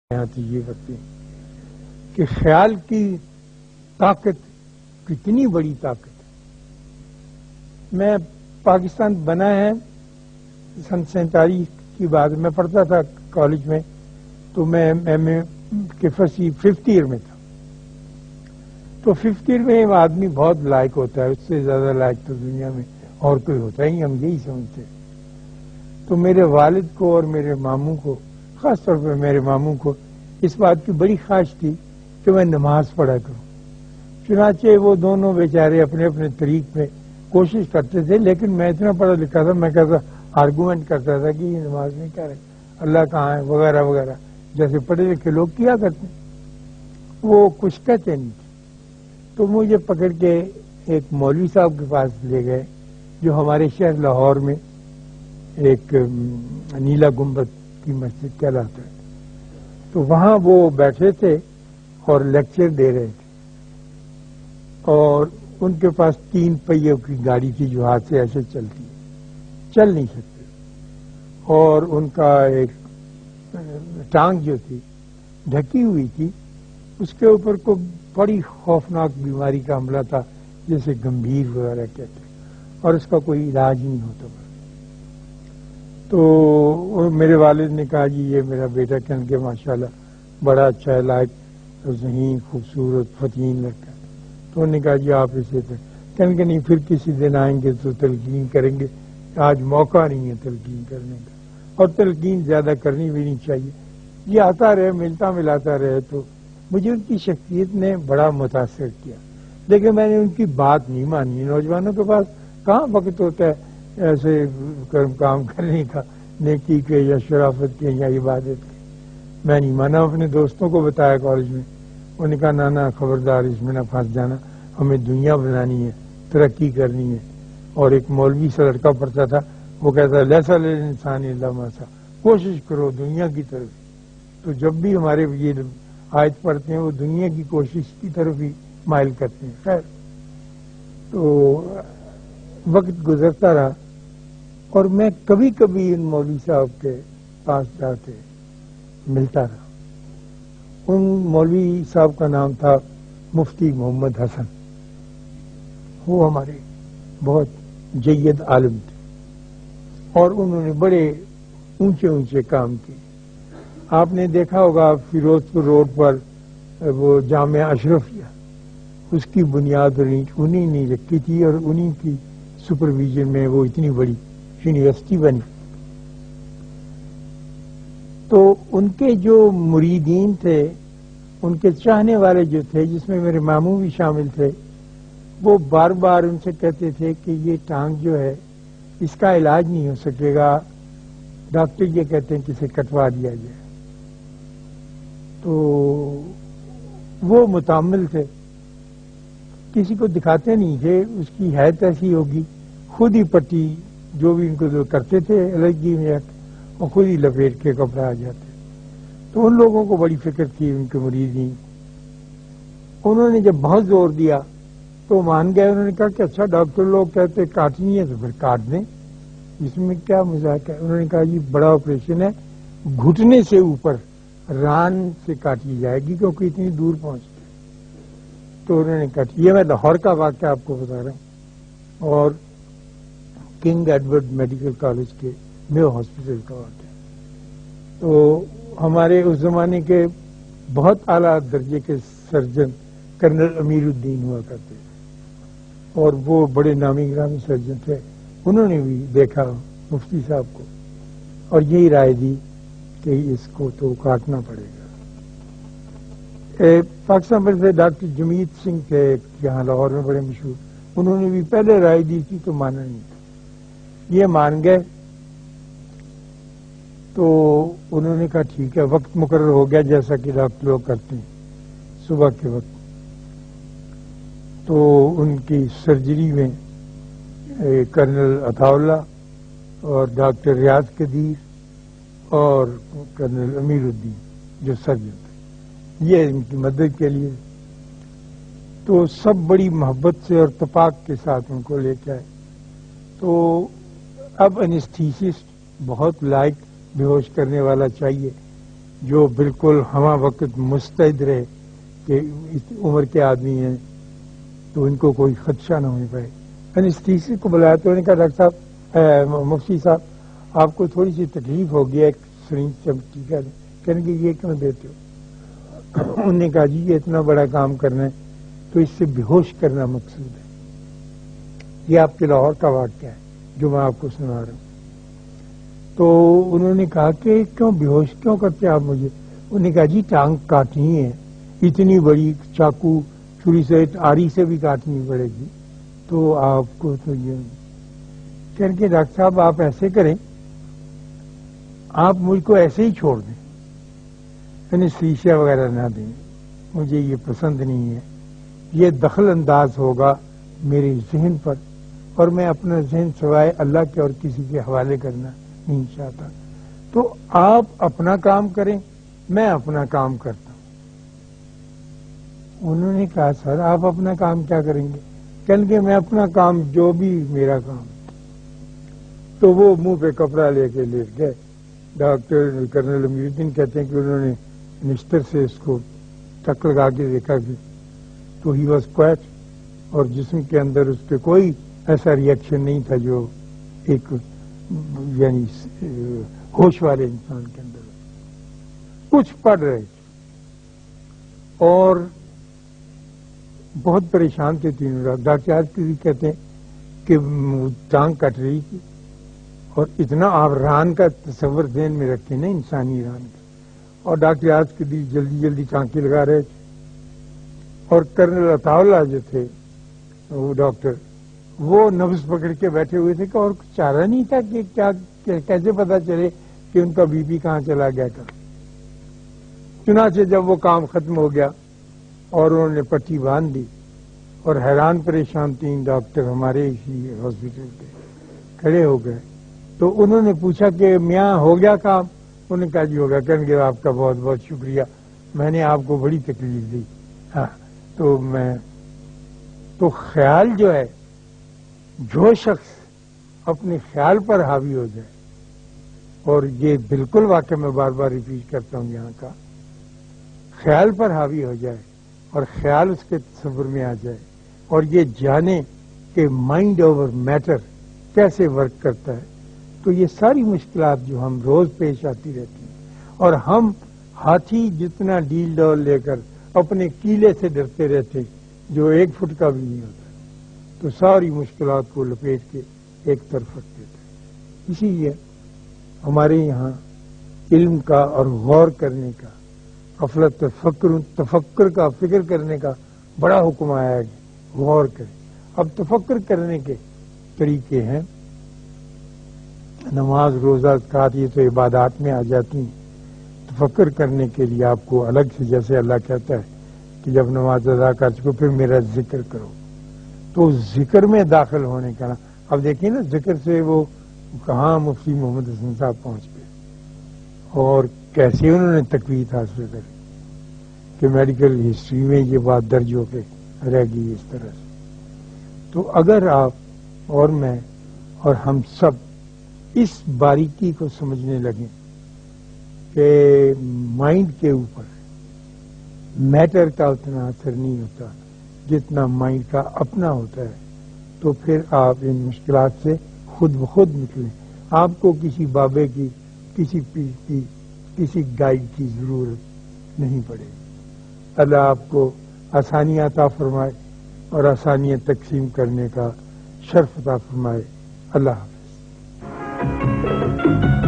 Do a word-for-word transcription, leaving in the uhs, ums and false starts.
یہاں تو یہ کرتے ہیں کہ خیال کی طاقت کتنی بڑی طاقت ہے۔ میں پاکستان بنا ہے سن سینتالیس کی بات، میں پڑھتا تھا کالج میں، تو میں ایم اے کے فرسٹ ففتھ ایئر میں تھا۔ تو ففتھ ایئر میں آدمی بہت لائق ہوتا ہے، اس سے زیادہ لائق تو دنیا میں اور کوئی ہوتا ہی، ہم یہی سمجھتے ہیں۔ تو میرے والد کو اور میرے ماموں کو، خاص طور پہ میرے ماموں کو، اس بات کی بڑی خواہش تھی کہ میں نماز پڑھا کروں۔ چنانچہ وہ دونوں بیچارے اپنے اپنے طریق میں کوشش کرتے تھے، لیکن میں اتنا پڑھا لکھا تھا، میں کہتا آرگومنٹ کرتا تھا کہ یہ نماز نہیں کر رہے، اللہ کہاں ہے وغیرہ وغیرہ، جیسے پڑھے لکھے لوگ کیا کرتے ہیں۔ وہ کچھ کہتے نہیں تھے۔ تو مجھے پکڑ کے ایک مولوی صاحب کے پاس لے گئے، جو ہمارے شہر لاہور میں ایک نیلا گنبد کی مسجد کہلاتا ہے۔ تو وہاں وہ بیٹھے تھے اور لیکچر دے رہے تھے، اور ان کے پاس تین پہیوں کی گاڑی تھی جو ہاتھ سے ایسے چلتی ہے، چل نہیں سکتے، اور ان کا ایک ٹانگ جو تھی ڈھکی ہوئی تھی، اس کے اوپر کو بڑی خوفناک بیماری کا حملہ تھا، جیسے گمبھیر وغیرہ کہتے ہیں، اور اس کا کوئی علاج نہیں ہوتا۔ تو میرے والد نے کہا جی یہ میرا بیٹا، کہنے کے ماشاءاللہ بڑا اچھا ہے، لائق ذہین خوبصورت فتین لڑکا ہے۔ تو انہوں نے کہا جی آپ اسے کہنے کے نہیں، پھر کسی دن آئیں گے تو تلقین کریں گے، آج موقع نہیں ہے تلقین کرنے کا، اور تلقین زیادہ کرنی بھی نہیں چاہیے، یہ آتا رہے ملتا ملاتا رہے۔ تو مجھے ان کی شخصیت نے بڑا متاثر کیا، لیکن میں نے ان کی بات نہیں مانی۔ نوجوانوں کے پاس کہاں وقت ہوتا ہے ایسے کام کرنے کا، نیکی کے یا شرافت کے یا عبادت کے۔ میں نہیں مانا، اپنے دوستوں کو بتایا کالج میں، انہوں نے کہا نانا خبردار اس میں نہ پھنس جانا، ہمیں دنیا بنانی ہے، ترقی کرنی ہے۔ اور ایک مولوی سا لڑکا پڑھتا تھا، وہ کہتا لیسا للانسان الا ما سعی، کوشش کرو دنیا کی طرف۔ تو جب بھی ہمارے یہ آیت پڑھتے ہیں وہ دنیا کی کوشش کی طرف ہی مائل کرتے ہیں۔ خیر، تو وقت گزرتا رہا، اور میں کبھی کبھی ان مولوی صاحب کے پاس جا کے ملتا رہا۔ ان مولوی صاحب کا نام تھا مفتی محمد حسن، وہ ہمارے بہت جید عالم تھے، اور انہوں نے بڑے اونچے اونچے کام کیے۔ آپ نے دیکھا ہوگا فیروز پور روڈ پر وہ جامعہ اشرفیہ، اس کی بنیاد انہی نے رکھی تھی، اور انہی کی سپرویژن میں وہ اتنی بڑی یونیورسٹی بنی۔ تو ان کے جو مریدین تھے، ان کے چاہنے والے جو تھے، جس میں میرے ماموں بھی شامل تھے، وہ بار بار ان سے کہتے تھے کہ یہ ٹانگ جو ہے اس کا علاج نہیں ہو سکے گا، ڈاکٹر یہ کہتے ہیں کہ اسے کٹوا دیا جائے۔ تو وہ متعمل تھے، کسی کو دکھاتے نہیں تھے، اس کی حیثیت ایسی ہوگی، خود ہی پٹی جو بھی ان کو جو کرتے تھے الرجی میں، اور خود ہی لپیٹ کے کپڑا آ جاتے۔ تو ان لوگوں کو بڑی فکر تھی ان کے مریدین۔ انہوں نے جب بہت زور دیا تو مان گئے، انہوں نے کہا کہ اچھا ڈاکٹر لوگ کہتے کاٹنی ہے تو پھر کاٹ دیں، اس میں کیا مذاق ہے۔ انہوں نے کہا جی بڑا آپریشن ہے، گھٹنے سے اوپر ران سے کاٹی جائے گی کیونکہ اتنی دور پہنچتی۔ تو انہوں نے کاٹی۔ یہ میں لاہور کا واقعہ آپ کو بتا رہا ہوں، اور کنگ ایڈورڈ میڈیکل کالج کے میو ہاسپٹل کا واقعہ۔ تو ہمارے اس زمانے کے بہت اعلیٰ درجے کے سرجن کرنل امیر الدین ہوا کرتے تھے، اور وہ بڑے نامی گرامی سرجن تھے۔ انہوں نے بھی دیکھا مفتی صاحب کو، اور یہی رائے دی کہ اس کو تو کاٹنا پڑے گا۔ پاکستان میں سے ڈاکٹر جمیت سنگھ تھے یہاں لاہور میں بڑے مشہور، انہوں نے بھی پہلے رائے دی تھی تو مانا نہیں تھا، یہ مان گئے۔ تو انہوں نے کہا ٹھیک ہے، وقت مقرر ہو گیا جیسا کہ ڈاکٹر لوگ کرتے ہیں صبح کے وقت۔ تو ان کی سرجری میں کرنل عطا اللہ اور ڈاکٹر ریاض قدیر اور کرنل امیر الدین جو سرجن تھے، یہ ان کی مدد کے لیے۔ تو سب بڑی محبت سے اور اتفاق کے ساتھ ان کو لے کے آئے۔ تو اب انستھیسسٹ بہت لائق بے ہوش کرنے والا چاہیے، جو بالکل ہمہ وقت مستعد رہے کہ اس عمر کے آدمی ہیں تو ان کو کوئی خدشہ نہ ہو پائے. میں نے اس تیسری کو بلایا تو انہوں نے کہا ڈاکٹر صاحب مفتی صاحب آپ کو تھوڑی سی تکلیف ہو گیا ایک سرنج چمکی کا. کہنے کہ یہ کیوں دیتے ہو؟ انہوں نے کہا جی یہ اتنا بڑا کام کرنا ہے تو اس سے بے ہوش کرنا مقصود ہے. یہ آپ کے لاہور کا واقعہ ہے جو میں آپ کو سنا رہا ہوں. تو انہوں نے کہا کہ کیوں بے ہوش کیوں کرتے آپ مجھے؟ انہوں نے کہا جی ٹانگ کاٹنی ہے اتنی بڑی چاقو چھری سے آری سے بھی کاٹنی پڑے گی تو آپ کو تو یہ کہنے کہ ڈاکٹر صاحب آپ ایسے کریں آپ مجھ کو ایسے ہی چھوڑ دیں یعنی شیشہ وغیرہ نہ دیں مجھے یہ پسند نہیں ہے. یہ دخل انداز ہوگا میرے ذہن پر اور میں اپنا ذہن سوائے اللہ کے اور کسی کے حوالے کرنا نہیں چاہتا. تو آپ اپنا کام کریں میں اپنا کام کرتا ہوں. انہوں نے کہا سر آپ اپنا کام کیا کریں گے؟ کہنے کہ میں اپنا کام جو بھی میرا کام. تو وہ منہ پہ کپڑا لے کے لیٹ گئے. ڈاکٹر کرنل امیر الدین کہتے ہیں کہ انہوں نے نشتر سے اس کو ٹک لگا کے دیکھا کہ تو ہی واز کوائٹ اور جسم کے اندر اس پہ کوئی ایسا ریئیکشن نہیں تھا جو ایک یعنی ہوش والے انسان کے اندر. کچھ پڑھ رہے تھے اور بہت پریشان تھے تینوں لوگ. ڈاکٹر آج بھی کہتے ہیں کہ ٹانگ کٹ رہی تھی اور اتنا آپ ران کا تصور ذہن میں رکھتے نا انسانی ران کا. اور ڈاکٹر آج کے بھی جلدی جلدی ٹانکے لگا رہے تھے اور کرنل عطا اللہ جو تھے وہ ڈاکٹر وہ نفس پکڑ کے بیٹھے ہوئے تھے کہ اور کچھ چارہ نہیں تھا کہ کیا کیسے پتا چلے کہ ان کا بی پی کہاں چلا گیا تھا. چنانچہ جب وہ کام ختم ہو گیا اور انہوں نے پٹی باندھ دی اور حیران پریشان تین ڈاکٹر ہمارے اسی ہاسپٹل کے کھڑے ہو گئے تو انہوں نے پوچھا کہ میاں ہو گیا کام؟ انہوں نے کہا جی ہو گیا. کہنے کہ آپ کا بہت بہت شکریہ میں نے آپ کو بڑی تکلیف دی. ہاں تو میں تو خیال جو ہے جو شخص اپنے خیال پر حاوی ہو جائے اور یہ بالکل واقعہ میں بار بار ریپیٹ کرتا ہوں یہاں کا خیال پر حاوی ہو جائے اور خیال اس کے تصور میں آ جائے اور یہ جانے کہ مائنڈ اوور میٹر کیسے ورک کرتا ہے تو یہ ساری مشکلات جو ہم روز پیش آتی رہتی ہیں اور ہم ہاتھی جتنا ڈیل ڈول لے کر اپنے کیلے سے ڈرتے رہتے جو ایک فٹ کا بھی نہیں ہوتا تو ساری مشکلات کو لپیٹ کے ایک طرف رکھ دیتے. اسی لیے ہمارے یہاں علم کا اور غور کرنے کا غفلت تفکر تفکر کا فکر کرنے کا بڑا حکم آیا ہے. غور کریں. اب تفکر کرنے کے طریقے ہیں نماز روزہ زکوٰۃ یہ تو عبادات میں آ جاتی ہیں. تفکر کرنے کے لیے آپ کو الگ سے جیسے اللہ کہتا ہے کہ جب نماز ادا کر چکو پھر میرا ذکر کرو تو ذکر میں داخل ہونے کا نا اب دیکھیں نا ذکر سے وہ کہاں مفتی محمد حسن صاحب پہنچ گئے اور کیسے انہوں نے تقویت حاصل کری کہ میڈیکل ہسٹری میں یہ بات درج ہو کے رہ گئی اس طرح سے. تو اگر آپ اور میں اور ہم سب اس باریکی کو سمجھنے لگیں کہ مائنڈ کے اوپر میٹر کا اتنا اثر نہیں ہوتا جتنا مائنڈ کا اپنا ہوتا ہے تو پھر آپ ان مشکلات سے خود بخود نکلیں. آپ کو کسی بابے کی کسی پیر کی کسی گائیڈ کی ضرورت نہیں پڑے گی. اللہ آپ کو آسانیاں عطا فرمائے اور آسانیاں تقسیم کرنے کا شرف عطا فرمائے. اللہ حافظ.